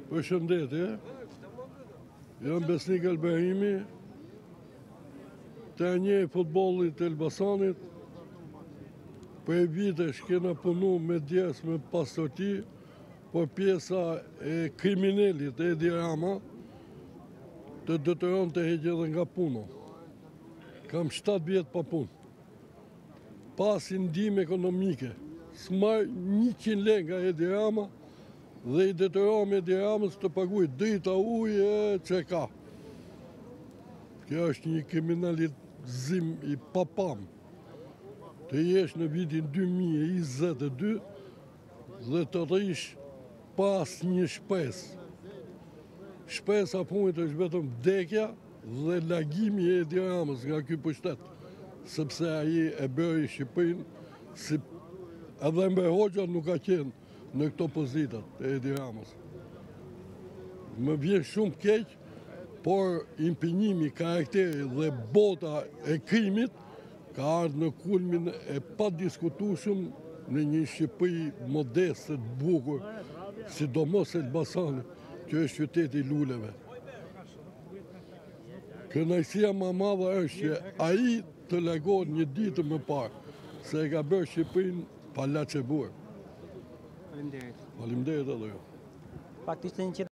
Përshëndetje, jam Besnik Elberimi, të një futbollit të Elbasanit. Për vitesh kena punu me djes me pasoti, por pjesa e kriminalit e Edi Rama të detyron të heqë edhe nga puna. Kam 7 vjetë pa punë. Pasi ndihmë ekonomike, s'marr 100 lekë nga Edi Rama dhe i detyron Edi Ramës të paguaj drita, ujë që ka. Kjo është një kriminalizim i papam. Të jesh në vitin 2022 dhe të rrish pas një shpresë. Shpresa punit është vetëm vdekja dhe lagimi i Edi Ramës nga ky pushtet, sepse ai e bëri Shqipërinë si edhe Enver Hoxha nuk ka qenë në këto pozitat e Edi Ramës. Më vjen shumë keq, por impenjimi, karakteri dhe bota e krimit ka ardhur në kulmin e padiskutueshëm në një Shqipëri modeste, të bukur, sidomos Elbasani, që është qyteti i luleve. Kënaqësia më e madhe është që ai të largohet një ditë më parë, se e ka bërë Shqipërinë pa laçebuar. Faleminderit. Faleminderit edhe ju. Fakti ishte një